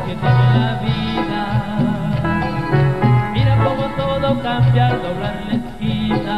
que tiene la vida. Mira cómo todo cambia al doblar la esquina.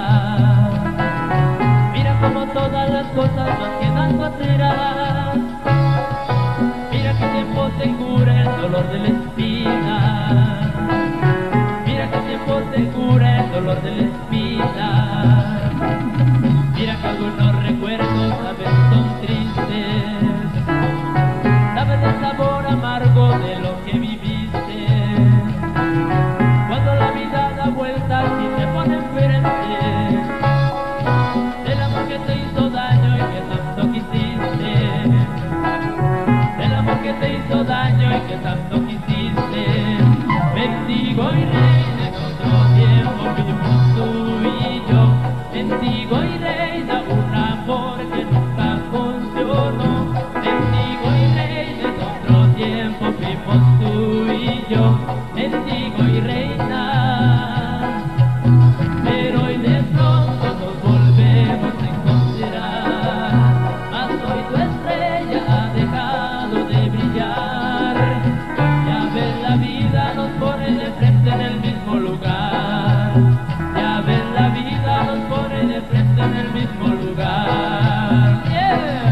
Mira cómo todas las cosas van quedando atrás. Mira qué tiempo te cura el dolor de la espina. Mira qué tiempo te cura el dolor de la espina. Mira que algunos recuerdos a veces son tristes. Sabes el sabor amargo de lo que viviste. Cuando la vida da vueltas y te pone enfrente del amor que te hizo daño y que tanto quisiste. Del amor que te hizo daño y que tanto quisiste. Bendigo y reina en otro tiempo vivimos tú y yo. Bendigo y reina un amor que nunca funcionó. Bendigo y reina en otro tiempo vivimos tú y yo. Bendigo y reina, pero hoy de pronto nos volvemos a encontrar. Mas hoy tu estrella ha dejado de brillar. Ya ves, la vida nos pone de frente en el mismo lugar. Ya ves, la vida nos pone de frente en el mismo lugar. Yeah.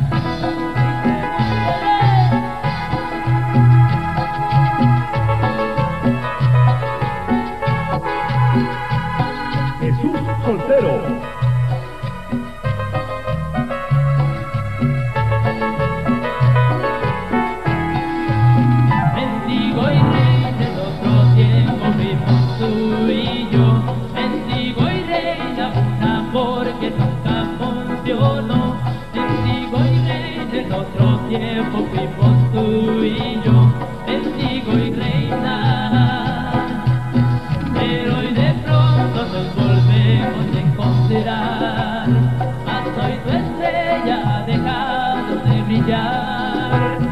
Jesús Soltero. Bendigo y reina en otro tiempo vimos tú y yo. Bendigo y reina un amor que nunca funcionó. Bendigo y reina en otro tiempo vimos tú y yo. Bendigo y reina, pero hoy de pronto nos volvemos a encontrar. Mas hoy tu estrella ha dejado de brillar.